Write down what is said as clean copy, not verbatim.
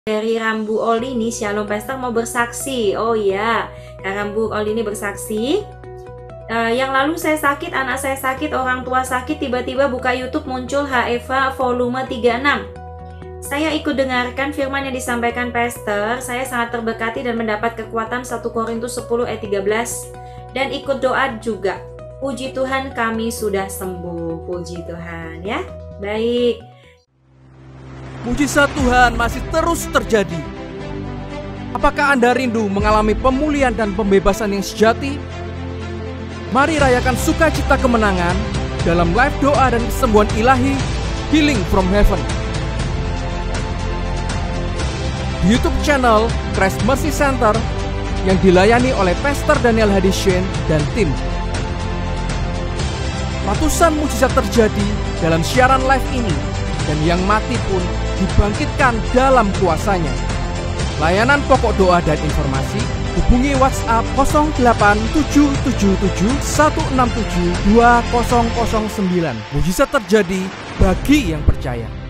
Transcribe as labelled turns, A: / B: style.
A: Dari Rambu Olini, Shalom Pastor mau bersaksi. Oh iya, Kak Rambu Olini bersaksi. Yang lalu saya sakit, anak saya sakit, orang tua sakit, tiba-tiba buka YouTube muncul HEVA volume 36. Saya ikut dengarkan firman yang disampaikan Pastor. Saya sangat terberkati dan mendapat kekuatan 1 Korintus 10 ayat 13. Dan ikut doa juga. Puji Tuhan kami sudah sembuh. Puji Tuhan ya. Baik.
B: Mujizat Tuhan masih terus terjadi. Apakah Anda rindu mengalami pemulihan dan pembebasan yang sejati? Mari rayakan sukacita kemenangan dalam live doa dan kesembuhan ilahi Healing from Heaven. Di YouTube channel Christ Mercy Center yang dilayani oleh Pastor Daniel Hadishen dan tim. Ratusan mujizat terjadi dalam siaran live ini, dan yang mati pun dibangkitkan dalam kuasanya. Layanan pokok doa dan informasi, hubungi WhatsApp 087771672009. Mujizat terjadi bagi yang percaya.